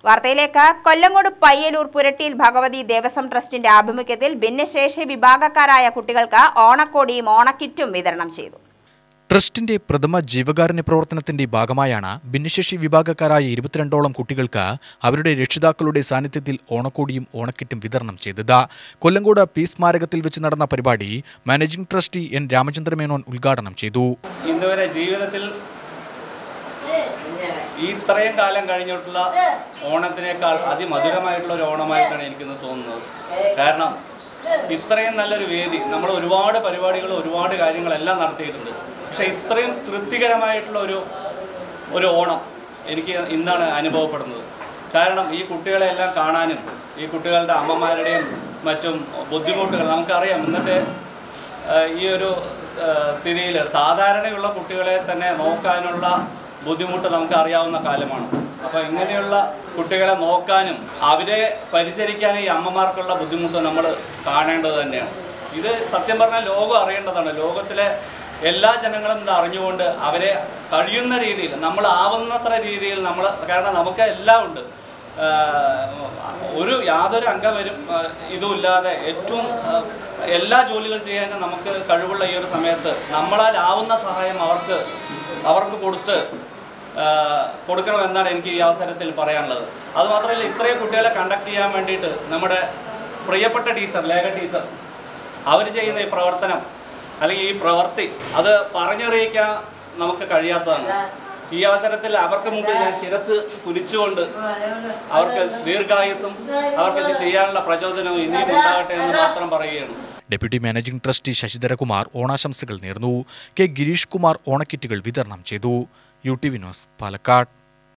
വാർത്തയിലേക്ക്. കൊല്ലങ്കോട് പയ്യലൂർ പുരട്ടിയിൽ ഭഗവതി ദേവസ്വം ട്രസ്റ്റിന്റെ ആഭിമുഖ്യത്തിൽ ഭിന്നശേഷി വിഭാഗക്കാരായ കുട്ടികൾക്ക് ഓണക്കോടിയും ഓണക്കിറ്റും വിതരണം ചെയ്തു. ട്രസ്റ്റിന്റെ പ്രഥമ ജീവകാരുണ്യ പ്രവർത്തനത്തിന്റെ ഭാഗമായാണ് ഭിന്നശേഷി വിഭാഗക്കാരായ 22ഓളം കുട്ടികൾക്ക് അവരുടെ രക്ഷിതാക്കളുടെ സാന്നിധ്യത്തിൽ ഓണക്കോടിയും ഓണക്കിറ്റും വിതരണം ചെയ്തത്. കൊല്ലങ്കോട് പീസ് സ്മാരകത്തിൽ വെച്ച് നടന്ന പരിപാടി managing trustee N Ramachandra Menon ഉദ്ഘാടനം ചെയ്തു. ഇന്നുവരെ ജീവിതത്തിൽ ഇത്രയും കാലം കഴിഞ്ഞിട്ടുള്ള ഓണത്തിനേക്കാൾ അതിമധുരമായിട്ടുള്ള ഒരു ഓണമായിട്ടാണ് എനിക്കിന്ന് തോന്നുന്നത്. കാരണം ഇത്രയും നല്ലൊരു വേദി, നമ്മൾ ഒരുപാട് പരിപാടികൾ ഒരുപാട് കാര്യങ്ങളെല്ലാം നടത്തിയിട്ടുണ്ട്. പക്ഷേ ഇത്രയും തൃപ്തികരമായിട്ടുള്ള ഒരു ഓണം എനിക്ക് ഇന്നാണ് അനുഭവപ്പെടുന്നത്. കാരണം ഈ കുട്ടികളെല്ലാം കാണാനും ഈ കുട്ടികളുടെ അമ്മമാരുടെയും മറ്റും ബുദ്ധിമുട്ടുകൾ നമുക്കറിയാം. ഇന്നത്തെ ഈ ഒരു സ്ഥിതിയിൽ സാധാരണയുള്ള കുട്ടികളെ തന്നെ നോക്കാനുള്ള ബുദ്ധിമുട്ട് നമുക്ക് അറിയാവുന്ന കാലമാണ്. അപ്പോൾ ഇങ്ങനെയുള്ള കുട്ടികളെ നോക്കാനും അവരെ പരിചരിക്കാനും ഈ അമ്മമാർക്കുള്ള ബുദ്ധിമുട്ട് നമ്മൾ കാണേണ്ടത് തന്നെയാണ്. ഇത് സത്യം പറഞ്ഞാൽ ലോകം അറിയേണ്ടതാണ്. ലോകത്തിലെ എല്ലാ ജനങ്ങളും ഇത് അറിഞ്ഞുകൊണ്ട് അവരെ കഴിയുന്ന രീതിയിൽ നമ്മളാവുന്നത്ര രീതിയിൽ കാരണം നമുക്ക് എല്ലാം ഉണ്ട്, യാതൊരു അംഗവരും ഇതുമില്ലാതെ ഏറ്റവും എല്ലാ ജോലികൾ ചെയ്യാനും നമുക്ക് കഴിവുള്ള ഈ ഒരു സമയത്ത് നമ്മളാൽ ആവുന്ന സഹായം അവർക്ക് കൊടുക്കണമെന്നാണ് എനിക്ക് ഈ അവസരത്തിൽ പറയാനുള്ളത്. അതുമാത്രമല്ല, ഇത്രയും കുട്ടികളെ കണ്ടക്ട് ചെയ്യാൻ വേണ്ടിയിട്ട് നമ്മുടെ പ്രിയപ്പെട്ട ടീച്ചർ, ലേഖ ടീച്ചർ, അവർ ചെയ്യുന്ന ഈ പ്രവർത്തനം അല്ലെങ്കിൽ ഈ പ്രവൃത്തി അത് പറഞ്ഞറിയിക്കാൻ നമുക്ക് കഴിയാത്തതാണ്. ഈ അവസരത്തിൽ അവർക്ക് മുമ്പിൽ ഞാൻ ശിരസ് കുനിച്ചുകൊണ്ട് അവർക്ക് ദീർഘായുസ്സും അവർക്ക് ഇത് ചെയ്യാനുള്ള പ്രചോദനവും ഇനിയും ഉണ്ടാകട്ടെ എന്ന് മാത്രം പറയുകയാണ്. ഡെപ്യൂട്ടി മാനേജിംഗ് ട്രസ്റ്റി ശശിധരകുമാർ ഓണാശംസകൾ നേർന്നു. കെ ഗിരീഷ് കുമാർ ഓണക്കിറ്റുകൾ വിതരണം ചെയ്തു. UTV news, Palakkad.